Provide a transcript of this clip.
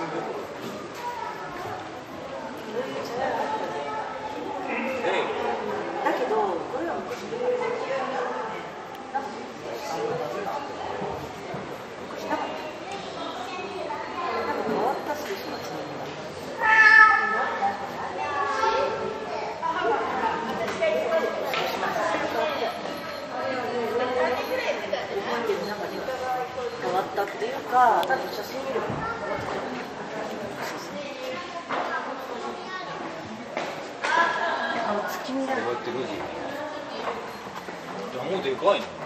だけどこれは昔なかったなんか変わったスペースがつながる。変わったっていうか、多分写真見るかな。月見だ。こうやって路地。 もうでかいの。